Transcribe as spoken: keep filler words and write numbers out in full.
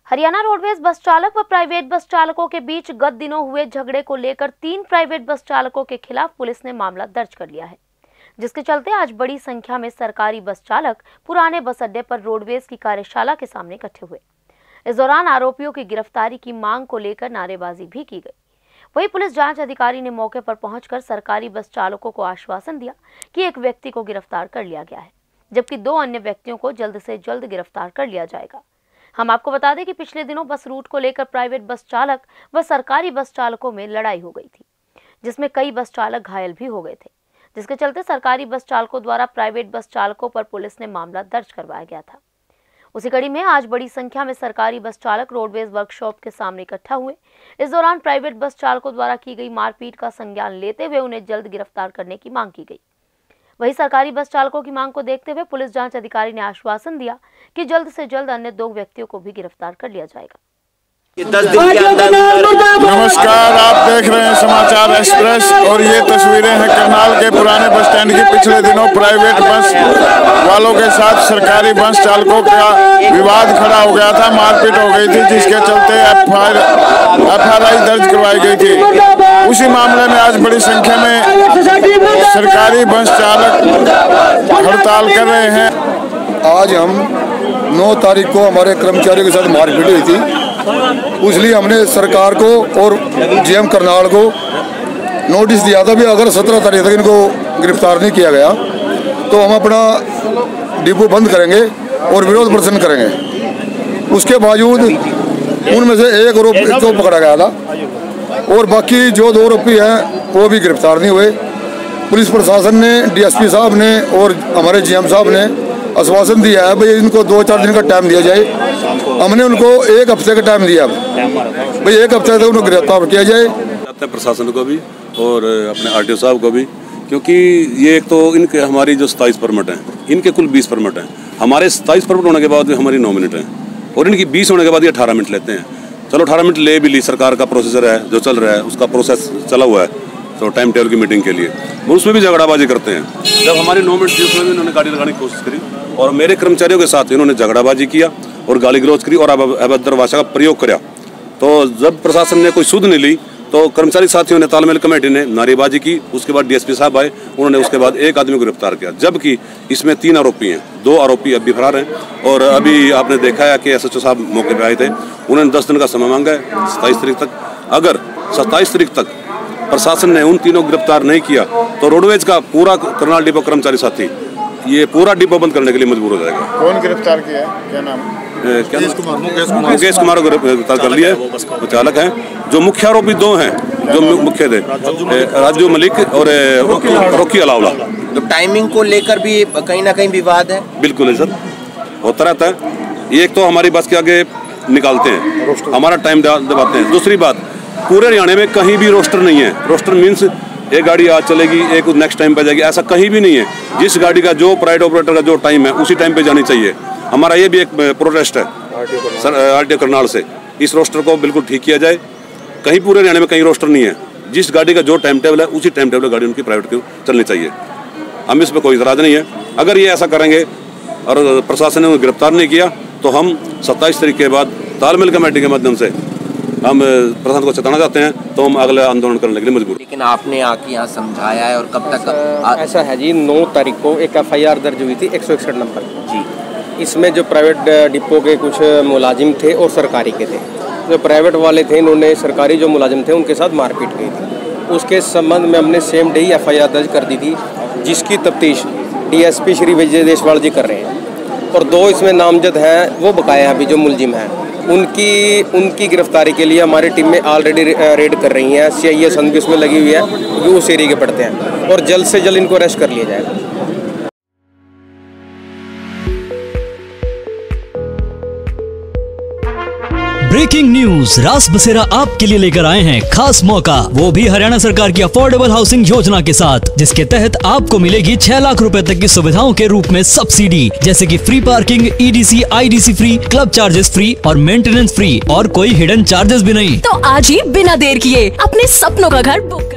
Haryana roadways bus चालक व private bus चालकों के बीच गत दिनों हुए झगड़े को लेकर तीन प्राइवेट बस चालकों के खिलाफ पुलिस ने मामला दर्ज कर लिया है, जिसके चलते आज बड़ी संख्या में सरकारी बस चालक पुराने बस अड्डे पर रोडवेज की कार्यशाला के सामने इकट्ठे हुए। इस दौरान आरोपियों की गिरफ्तारी की मांग को लेकर नारेबाजी भी की गई। वहीं पुलिस जांच अधिकारी ने मौके पर पहुंचकर सरकारी बस चालकों को आश्वासन दिया कि एक व्यक्ति को गिरफ्तार कर लिया गया है, जबकि दो अन्य व्यक्तियों को जल्द से जल्द गिरफ्तार कर लिया जाएगा। हम आपको बता दें कि पिछले दिनों बस रूट को लेकर प्राइवेट बस चालक व सरकारी बस चालकों में लड़ाई हो गई थी, जिसमें कई बस चालक घायल भी हो गए थे, जिसके चलते सरकारी बस चालकों द्वारा प्राइवेट बस चालकों पर पुलिस ने मामला दर्ज करवाया गया था। उसी कड़ी में आज बड़ी संख्या में सरकारी बस चालक रोडवेज वर्कशॉप के सामने इकट्ठा हुए। इस दौरान प्राइवेट बस चालकों द्वारा की गई मारपीट का संज्ञान लेते हुए उन्हें जल्द गिरफ्तार करने की मांग की गई। वहीं सरकारी बस चालकों की मांग को देखते हुए पुलिस जांच अधिकारी ने आश्वासन दिया कि जल्द से जल्द अन्य दो व्यक्तियों को भी गिरफ्तार कर लिया जाएगा। नमस्कार, आप देख रहे हैं समाचार एक्सप्रेस और ये तस्वीरें हैं करनाल के पुराने बस स्टैंड की। पिछले दिनों प्राइवेट बस वालों के साथ सरकारी बस चालकों का विवाद खड़ा हो गया था, मारपीट हो गई थी, जिसके चलते एफ आर आई दर्ज करवाई गई थी। उसी मामले में आज बड़ी संख्या में सरकारी बस चालक हड़ताल कर रहे हैं। आज हम नौ तारीख को हमारे कर्मचारियों के साथ मारपीट हुई थी, इसलिए हमने सरकार को और जीएम करनाल को नोटिस दिया था भी अगर सत्रह तारीख तक इनको गिरफ्तार नहीं किया गया तो हम अपना डिपो बंद करेंगे और विरोध प्रदर्शन करेंगे। उसके बावजूद उनमें से एक आरोपी को पकड़ा गया था और बाकी जो दो आरोपी हैं वो भी गिरफ्तार नहीं हुए। पुलिस प्रशासन ने, डीएसपी साहब ने और हमारे जीएम साहब ने आश्वासन दिया है भाई इनको दो चार दिन का टाइम दिया जाए। हमने उनको एक हफ्ते का टाइम दिया भाई एक हफ्ते तक उनको गिरफ्तार किया जाए। प्रशासन को भी और अपने आरटीओ साहब को भी, क्योंकि ये एक तो इनके हमारी जो सताईस परमिट हैं, इनके कुल बीस परमिट हैं। हमारे सताईस परमिट होने के बाद हमारी नौ मिनट हैं और इनकी बीस होने के बाद ये अठारह मिनट लेते हैं। चलो अठारह मिनट ले भी ली, सरकार का प्रोसीजर है जो चल रहा है, उसका प्रोसेस चला हुआ है तो टाइम टेबल की मीटिंग के लिए वो उसमें भी झगड़ाबाजी करते हैं। जब हमारी नौ मिनट थी उसमें भी इन्होंने गाड़ी लगाने की कोशिश करी और मेरे कर्मचारियों के साथ इन्होंने झगड़ाबाजी किया और गाली गलौज करी और अभद्र भाषा का प्रयोग किया। तो जब प्रशासन ने कोई सुध नहीं ली तो कर्मचारी साथियों ने, तालमेल कमेटी ने नारेबाजी की। उसके बाद डीएसपी साहब आए, उन्होंने उसके बाद एक आदमी को गिरफ्तार किया, जबकि इसमें तीन आरोपी हैं, दो आरोपी अभी फरार हैं। और अभी आपने देखा है कि एसएचओ साहब मौके पर आए थे, उन्होंने दस दिन का समय मांगा है सत्ताईस तारीख तक। अगर सत्ताईस तारीख तक प्रशासन ने उन तीनों को गिरफ्तार नहीं किया तो रोडवेज का पूरा करनाल डिपो कर्मचारी साथी ये पूरा डिपो बंद करने के लिए मजबूर हो जाएगा। कौन गिरफ्तार किया है, क्या नाम? मुकेश कुमार मुकेश कुमार को गिरफ्तार कर लिया है, वो चालक हैं। जो मुख्य आरोपी दो हैं जो मुख्य थे, राजू मलिक और रोकी अलावला। तो टाइमिंग को लेकर भी कहीं ना कहीं विवाद है। बिल्कुल है सर, होता रहता है। एक तो हमारी बस के आगे निकालते हैं, हमारा टाइम दबाते हैं। दूसरी बात, पूरे हरियाणा में कहीं भी रोस्टर नहीं है। रोस्टर मीन्स एक गाड़ी आज चलेगी, एक नेक्स्ट टाइम पे जाएगी, ऐसा कहीं भी नहीं है। जिस गाड़ी का जो प्राइवेट ऑपरेटर का जो टाइम है उसी टाइम पे जानी चाहिए। हमारा ये भी एक प्रोटेस्ट है सर आरटीओ करनाल से, इस रोस्टर को बिल्कुल ठीक किया जाए। कहीं पूरे हरियाणा में कहीं रोस्टर नहीं है, जिस गाड़ी का जो टाइम टेबल है उसी टाइम टेबल गाड़ी उनकी प्राइवेट की चलनी चाहिए। हम इस पर कोई इतराज नहीं है। अगर ये ऐसा करेंगे और प्रशासन ने उन्हें गिरफ्तार नहीं किया तो हम सत्ताईस तारीख के बाद तालमेल कमेटी के माध्यम से हम प्रशासन को चेताना चाहते हैं, तो हम अगले आंदोलन करने के लिए मजबूर। लेकिन आपने आके यहाँ समझाया है और कब तक आ... ऐसा है जी, नौ तारीख को एक एफ आई आर दर्ज हुई थी एक सौ इकसठ नंबर जी। इसमें जो प्राइवेट डिपो के कुछ मुलाजिम थे और सरकारी के थे, जो प्राइवेट वाले थे इन्होंने सरकारी जो मुलाजिम थे उनके साथ मारपीट की थी। उसके संबंध में हमने सेम डे ही एफ आई आर दर्ज कर दी थी, जिसकी तफ्तीश डीएसपी श्री विजय देशवाल जी कर रहे हैं। और दो इसमें नामजद हैं, वो बकाया हैं अभी जो मुलजिम हैं, उनकी उनकी गिरफ्तारी के लिए हमारी टीम में ऑलरेडी रेड कर रही हैं। सी आई ए सन भी उसमें लगी हुई है क्योंकि उस एरिया के पड़ते हैं और जल्द से जल्द इनको अरेस्ट कर लिया जाएगा। ब्रेकिंग न्यूज, रास बसेरा आपके लिए लेकर आए हैं खास मौका, वो भी हरियाणा सरकार की अफोर्डेबल हाउसिंग योजना के साथ, जिसके तहत आपको मिलेगी छह लाख रुपए तक की सुविधाओं के रूप में सब्सिडी, जैसे कि free parking, EDC, IDC free, club charges free और मेंटेनेंस फ्री और कोई हिडन चार्जेस भी नहीं। तो आज ही बिना देर किए अपने सपनों का घर बुक